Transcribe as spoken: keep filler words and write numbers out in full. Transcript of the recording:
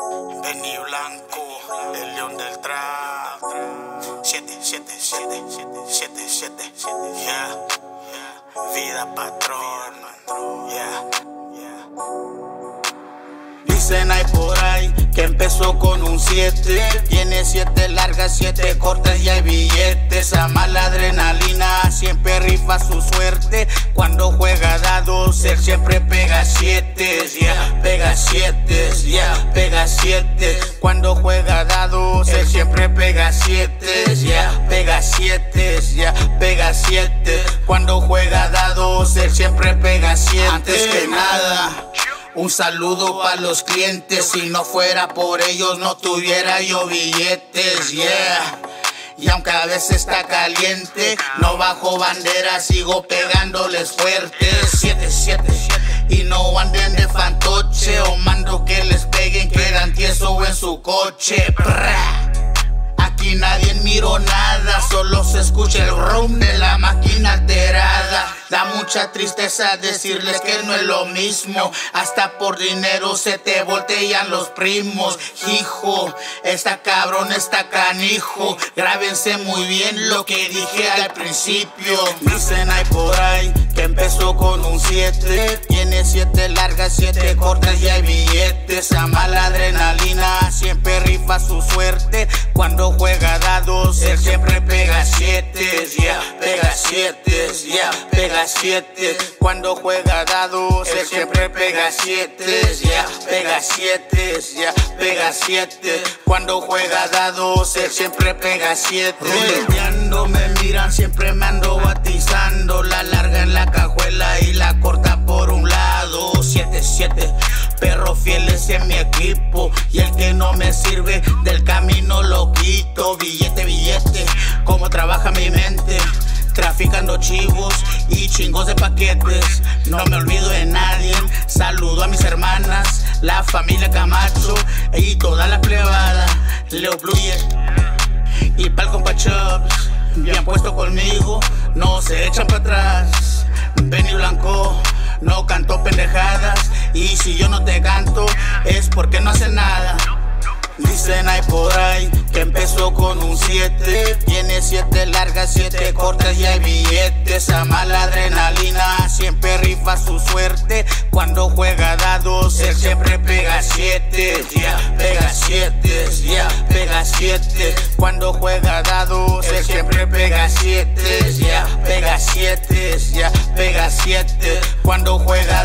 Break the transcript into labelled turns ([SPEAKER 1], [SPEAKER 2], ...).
[SPEAKER 1] Benny Blanco, el león del trap. Siete, siete, siete, siete, siete, siete, yeah, yeah. Vida patrón, yeah, yeah. Dicen hay por ahí que empezó con un siete. Tiene siete largas, siete cortas y hay billetes. Ama la adrenalina, siempre rifa su suerte. Cuando juega dados, él siempre pega siete, yeah, pega siete, yeah, pega siete. Cuando juega dados, él siempre pega siete, yeah, pega siete, yeah, pega siete. Cuando juega dados, él siempre pega siete. Antes que nada, un saludo para los clientes, si no fuera por ellos no tuviera yo billetes, yeah. Y aunque a veces está caliente, no bajo bandera, sigo pegándoles fuerte. Siete, siete, y no anden de fantoche, o mando que les peguen, quedan tieso en su coche. Prrr. Aquí nadie miró nada, solo se escucha el rum de la máquina alterada. Da mucha tristeza decirles que no es lo mismo, hasta por dinero se te voltean los primos. Hijo, está cabrón, está canijo, grábense muy bien lo que dije al principio. Dicen hay por ahí que empezó con un siete. Tiene siete largas, siete cortas y hay billetes. Ama la adrenalina, siempre rifa su suerte. Cuando juega dados, él siempre pega siete, yeah, pega siete, yeah, pega siete. Cuando juega dados, él siempre pega siete, yeah, pega siete, yeah, pega siete. Cuando juega dados, él siempre pega siete. Ruleteando me miran, siempre me ando batizando. La larga en la cajuela y la corta por un lado. Siete, siete, perros fieles en mi equipo, y el que no me sirve del camino lo quito. Billete, billete, cómo trabaja mi mente, traficando chivos y chingos de paquetes. No me olvido de nadie, saludo a mis hermanas, la familia Camacho y toda la plebada. Leo Bluye y pa'l compa Chubbs, bien puesto conmigo, no se echan para atrás. Benny Blanco no canto pendejadas, y si yo no te canto es porque no hace nada. Dicen hay por ahí que empezó con un siete. Tiene siete largas, siete cortas y hay billetes. Ama la adrenalina, siempre rifa su suerte. Cuando juega dados, él siempre pega siete, yeah, pega siete, yeah, pega siete. Cuando juega dados, él siempre pega siete, yeah, pega siete, yeah, pega siete. Cuando juega